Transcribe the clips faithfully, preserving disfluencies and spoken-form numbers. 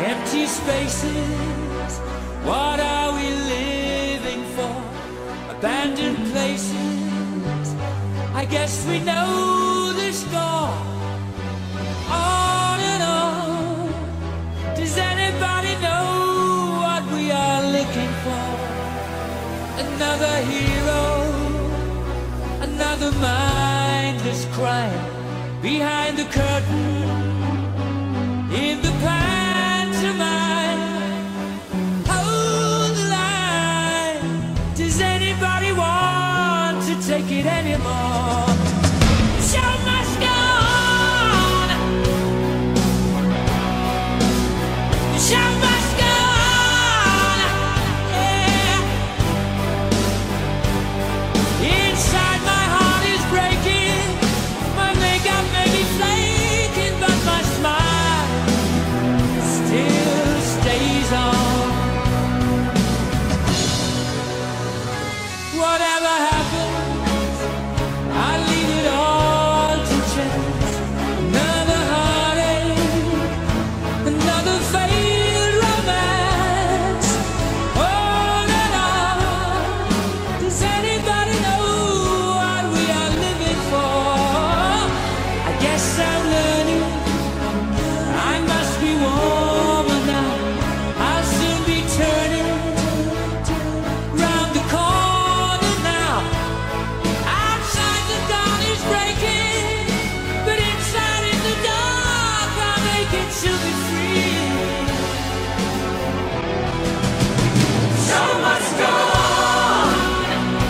Empty spaces, what are we living for? Abandoned places, I guess we know the score. On and on, does anybody know what we are looking for? Another hero, another mindless crime behind the curtain, in the pantomime. Hold the line, does anybody want to take it anymore? The show must go on. The show must go on. Yeah. Inside my heart is breaking, my makeup may be flaking, but my smile still stays on. Whatever happens, I leave it all to chance. Another heartache, another failed romance. On and on, does anybody know what we are living for? I guess I'm learning, I must be warmer now. I'll soon be turning round the corner now. Outside the dawn is breaking, but inside in the dark I'll make it to be free. Show must go on.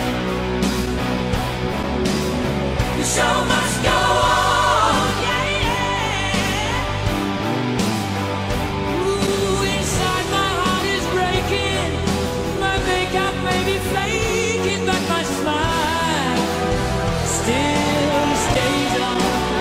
The show must go on. Yeah, yeah. Ooh, inside my heart is breaking, my makeup may be flaking, but my smile still stays on.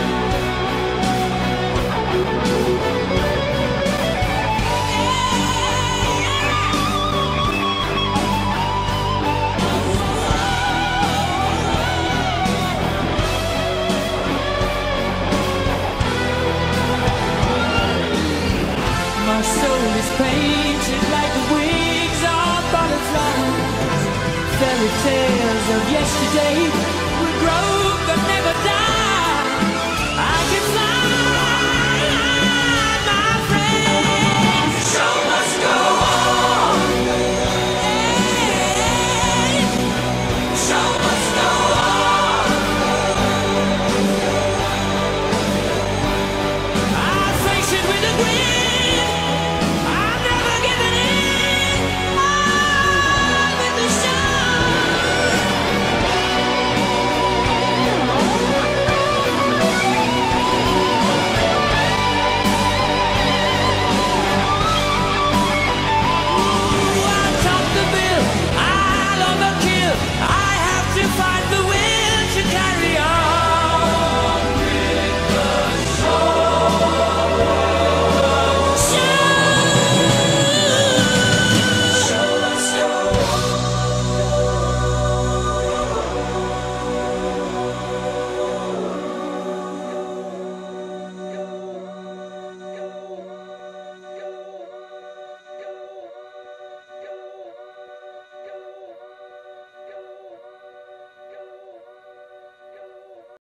My soul is painted like the wings of butterflies, fairy tales of yesterday.